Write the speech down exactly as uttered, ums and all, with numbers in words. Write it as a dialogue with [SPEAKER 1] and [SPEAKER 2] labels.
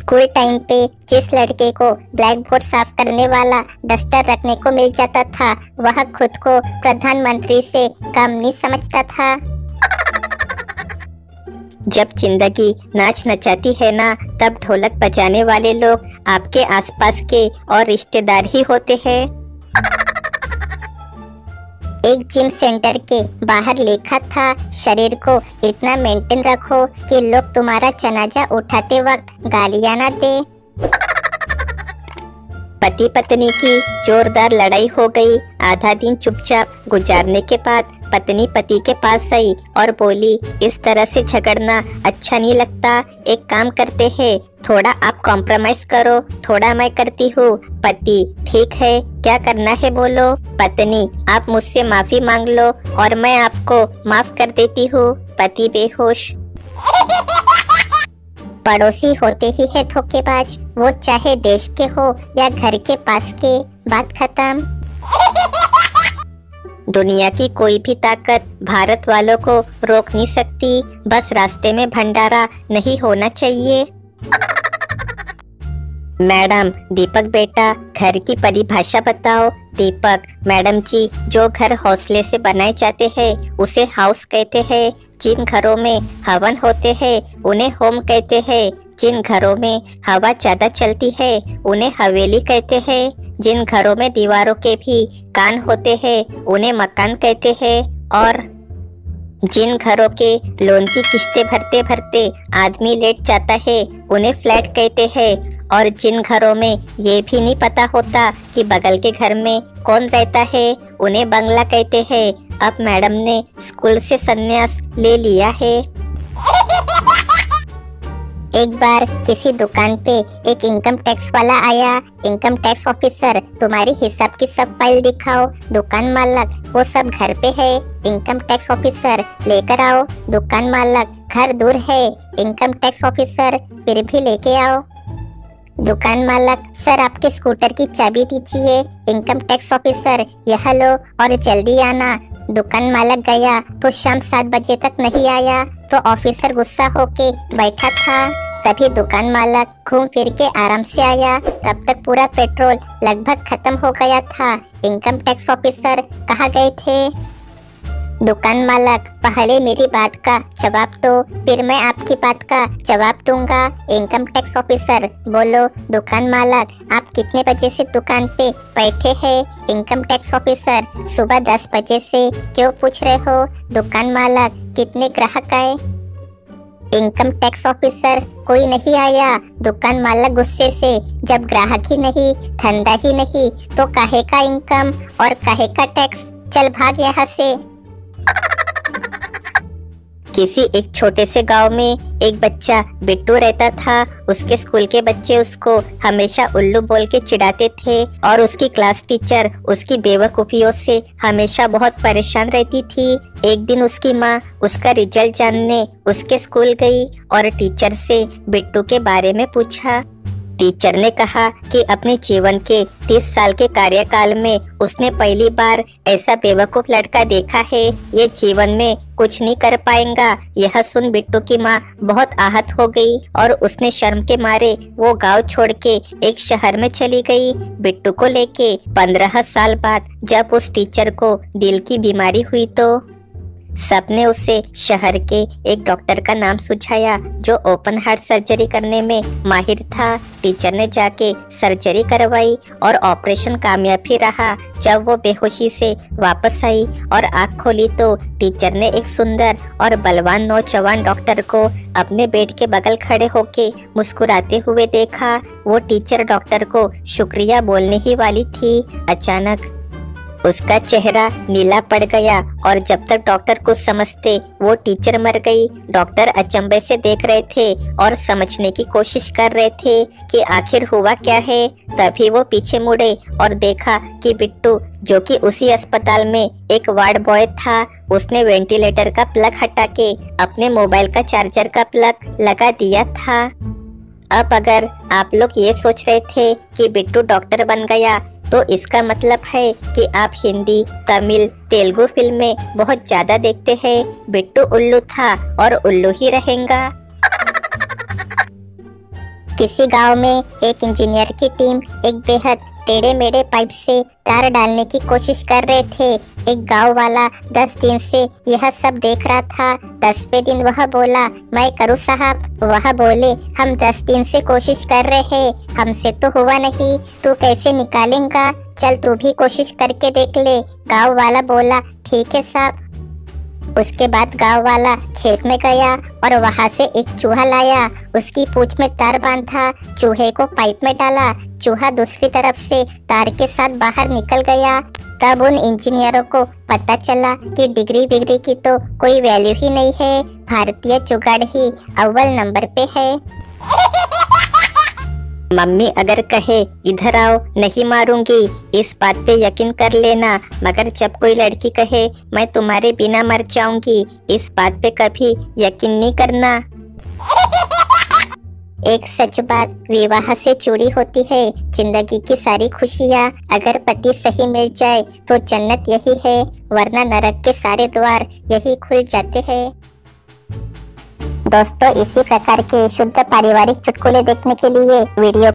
[SPEAKER 1] School time पे जिस लड़के को ब्लैक बोर्ड साफ करने वाला डस्टर रखने को मिल जाता था, वह खुद को प्रधानमंत्री से कम नहीं समझता था। जब जिंदगी नाच नचाती है ना, तब ढोलक बजाने वाले लोग आपके आसपास के और रिश्तेदार ही होते हैं। एक जिम सेंटर के बाहर लिखा था, शरीर को इतना मेंटेन रखो कि लोग तुम्हारा जनाजा उठाते वक्त गालियां ना दे। पति पत्नी की जोरदार लड़ाई हो गई। आधा दिन चुपचाप गुजारने के बाद पत्नी पति के पास आई और बोली, इस तरह से झगड़ना अच्छा नहीं लगता, एक काम करते हैं, थोड़ा आप कॉम्प्रोमाइज करो, थोड़ा मैं करती हूँ। पति, ठीक है, क्या करना है बोलो। पत्नी, आप मुझसे माफी मांग लो और मैं आपको माफ कर देती हूँ। पति बेहोश। पड़ोसी होते ही है धोखेबाज, वो चाहे देश के हो या घर के पास के। बात खत्म। दुनिया की कोई भी ताकत भारत वालों को रोक नहीं सकती, बस रास्ते में भंडारा नहीं होना चाहिए। मैडम, दीपक बेटा, घर की परिभाषा बताओ। दीपक, मैडम जी, जो घर हौसले से बनाए जाते हैं उसे हाउस कहते हैं। जिन घरों में हवन होते हैं उन्हें होम कहते हैं। जिन घरों में हवा ज्यादा चलती है उन्हें हवेली कहते हैं। जिन घरों में दीवारों के भी कान होते हैं उन्हें मकान कहते हैं। और जिन घरों के लोन की किस्तें भरते भरते आदमी लेट जाता है उन्हें फ्लैट कहते हैं। और जिन घरों में ये भी नहीं पता होता कि बगल के घर में कौन रहता है उन्हें बंगला कहते हैं। अब मैडम ने स्कूल से संन्यास ले लिया है। एक बार किसी दुकान पे एक इनकम टैक्स वाला आया। इनकम टैक्स ऑफिसर, तुम्हारी हिसाब की सब फाइल दिखाओ। दुकान मालक, वो सब घर पे है। इनकम टैक्स ऑफिसर, लेकर आओ। दुकान मालक, घर दूर है। इनकम टैक्स ऑफिसर, फिर भी लेके आओ। दुकान मालक, सर आपके स्कूटर की चाबी दीजिए। इनकम टैक्स ऑफिसर, यह लो और जल्दी आना। दुकान मालक गया तो शाम सात बजे तक नहीं आया, तो ऑफिसर गुस्सा होके बैठा था। तभी दुकान मालक घूम फिर के आराम से आया। तब तक पूरा पेट्रोल लगभग खत्म हो गया था। इनकम टैक्स ऑफिसर, कहाँ गए थे? दुकान मालक, पहले मेरी बात का जवाब दो, फिर मैं आपकी बात का जवाब दूंगा। इनकम टैक्स ऑफिसर, बोलो। दुकान मालक, आप कितने बजे से दुकान पे बैठे हैं? इनकम टैक्स ऑफिसर, सुबह दस बजे से। क्यों पूछ रहे हो? दुकान मालक, कितने ग्राहक आए? इनकम टैक्स ऑफिसर, कोई नहीं आया। दुकान मालक गुस्से से, जब ग्राहक ही नहीं, धंधा ही नहीं, तो काहे का इनकम और काहे का टैक्स? चल भाग यहाँ से। किसी एक छोटे से गांव में एक बच्चा बिट्टू रहता था। उसके स्कूल के बच्चे उसको हमेशा उल्लू बोल के चिढ़ाते थे और उसकी क्लास टीचर उसकी बेवकूफियों से हमेशा बहुत परेशान रहती थी। एक दिन उसकी माँ उसका रिजल्ट जानने उसके स्कूल गई और टीचर से बिट्टू के बारे में पूछा। टीचर ने कहा कि अपने जीवन के तीस साल के कार्यकाल में उसने पहली बार ऐसा बेवकूफ लड़का देखा है। ये जीवन में कुछ नहीं कर पाएगा। यह सुन बिट्टू की माँ बहुत आहत हो गई और उसने शर्म के मारे वो गांव छोड़ के एक शहर में चली गई। बिट्टू को लेके पंद्रह साल बाद जब उस टीचर को दिल की बीमारी हुई तो सबने उसे शहर के एक डॉक्टर का नाम सुझाया जो ओपन हार्ट सर्जरी करने में माहिर था। टीचर ने जाके सर्जरी करवाई और ऑपरेशन कामयाब ही रहा। जब वो बेहोशी से वापस आई और आँख खोली तो टीचर ने एक सुंदर और बलवान नौजवान डॉक्टर को अपने बेड के बगल खड़े होके मुस्कुराते हुए देखा। वो टीचर डॉक्टर को शुक्रिया बोलने ही वाली थी। अचानक उसका चेहरा नीला पड़ गया और जब तक डॉक्टर कुछ समझते वो टीचर मर गई। डॉक्टर अचंभे से देख रहे थे और समझने की कोशिश कर रहे थे कि आखिर हुआ क्या है। तभी वो पीछे मुड़े और देखा कि बिट्टू, जो कि उसी अस्पताल में एक वार्ड बॉय था, उसने वेंटिलेटर का प्लग हटा के अपने मोबाइल का चार्जर का प्लग लगा दिया था। अब अगर आप लोग ये सोच रहे थे कि बिट्टू डॉक्टर बन गया तो इसका मतलब है कि आप हिंदी, तमिल, तेलुगु फिल्में बहुत ज्यादा देखते हैं। बिट्टू उल्लू था और उल्लू ही रहेगा। किसी गांव में एक इंजीनियर की टीम एक बेहद टेढ़े मेढ़े पाइप से तार डालने की कोशिश कर रहे थे। एक गांव वाला दस दिन से यह सब देख रहा था। दसवें दिन वह बोला, मैं करूँ साहब। वह बोले, हम दस दिन से कोशिश कर रहे हैं, हमसे तो हुआ नहीं, तू कैसे निकालेगा? चल तू भी कोशिश करके देख ले। गांव वाला बोला, ठीक है साहब। उसके बाद गांव वाला खेत में गया और वहां से एक चूहा लाया। उसकी पूंछ में तार बांधा, चूहे को पाइप में डाला। चूहा दूसरी तरफ से तार के साथ बाहर निकल गया। तब उन इंजीनियरों को पता चला कि डिग्री बिग्री की तो कोई वैल्यू ही नहीं है, भारतीय जुगाड़ ही अव्वल नंबर पे है। मम्मी अगर कहे इधर आओ, नहीं मारूंगी, इस बात पे यकीन कर लेना। मगर जब कोई लड़की कहे मैं तुम्हारे बिना मर जाऊंगी, इस बात पे कभी यकीन नहीं करना। एक सच बात, विवाह से चूड़ी होती है जिंदगी की सारी खुशियाँ। अगर पति सही मिल जाए तो जन्नत यही है, वरना नरक के सारे द्वार यही खुल जाते हैं। दोस्तों, इसी प्रकार के शुद्ध पारिवारिक चुटकुले देखने के लिए वीडियो